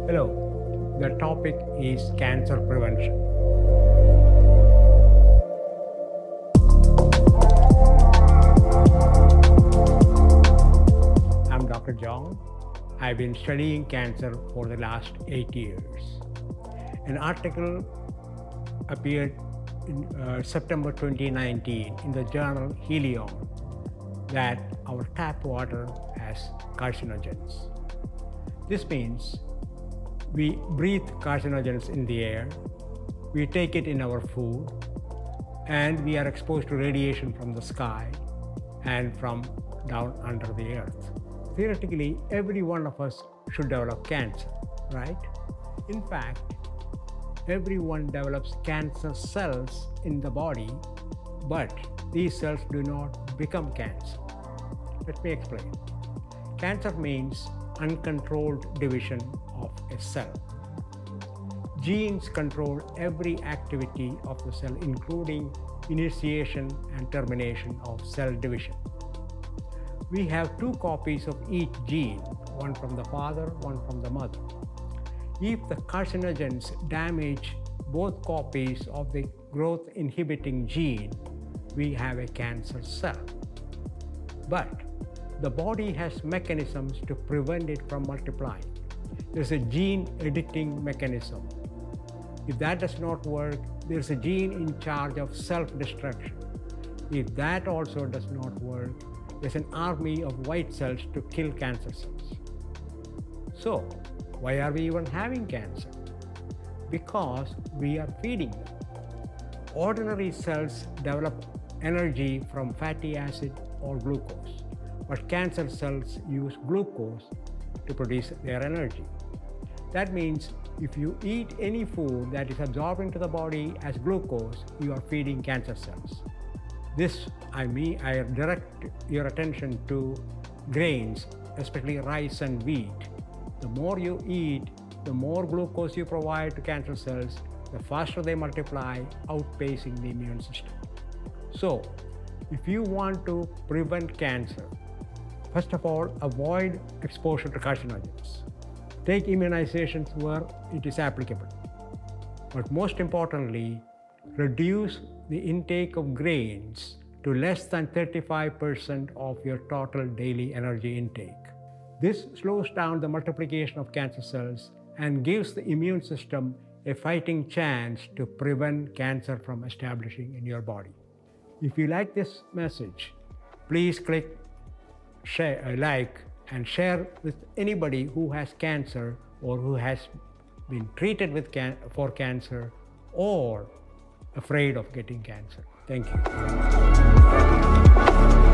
Hello, the topic is cancer prevention. I'm Dr. John. I've been studying cancer for the last 8 years. An article appeared in September 2019 in the journal Helion that our tap water has carcinogens. This means we breathe carcinogens in the air, we take it in our food, and we are exposed to radiation from the sky and from down under the earth. Theoretically, every one of us should develop cancer, right? In fact, everyone develops cancer cells in the body, but these cells do not become cancer. Let me explain. Cancer means uncontrolled division of a cell. Genes control every activity of the cell, including initiation and termination of cell division. We have two copies of each gene, one from the father, one from the mother. If the carcinogens damage both copies of the growth inhibiting gene, we have a cancer cell. But the body has mechanisms to prevent it from multiplying. There's a gene editing mechanism. If that does not work, there's a gene in charge of self-destruction. If that also does not work, there's an army of white cells to kill cancer cells. So, why are we even having cancer? Because we are feeding them. Ordinary cells develop energy from fatty acid or glucose, but cancer cells use glucose to produce their energy. That means if you eat any food that is absorbed into the body as glucose, you are feeding cancer cells. I direct your attention to grains, especially rice and wheat. The more you eat, the more glucose you provide to cancer cells, the faster they multiply, outpacing the immune system. So, if you want to prevent cancer, first of all, avoid exposure to carcinogens. Take immunizations where it is applicable. But most importantly, reduce the intake of grains to less than 35% of your total daily energy intake. This slows down the multiplication of cancer cells and gives the immune system a fighting chance to prevent cancer from establishing in your body. If you like this message, please click like and share with anybody who has cancer or who has been treated with for cancer or afraid of getting cancer. Thank you.